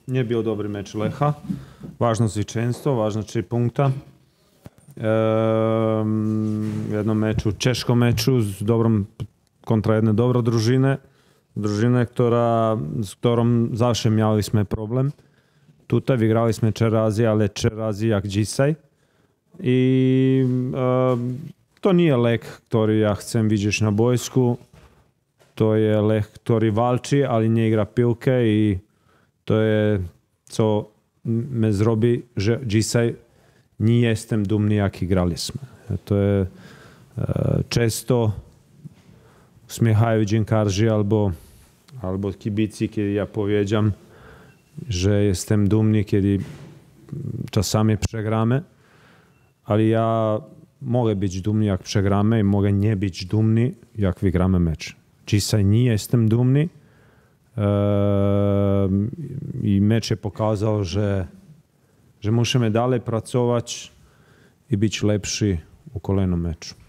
nie bio dobry meč Leha. Važno zvičenstvo, važno 3 punkta. Jednom meču, češkom meču kontra jedne dobro družine, s ktorom zawsze mieliśmy problem. Tutaj wygraliśmy 3 razy, ale 3 razy jak dzisiaj. I to nie jest lek, który ja chcę widzieć na boisku. To jest lek, który walczy, ale nie gra piłkę i to jest co mnie zrobi, że dzisiaj nie jestem dumny, jak graliśmy. To jest często uśmiechają dziennikarze albo kibici, kiedy ja powiedziałem, że jestem dumny, kiedy czasami przegramy, ale ja mogę być dumny, jak przegramy i mogę nie być dumny, jak wygramy mecz. Dzisiaj nie jestem dumny i mecz pokazał, że musimy dalej pracować i być lepsi u kolejnym meczu.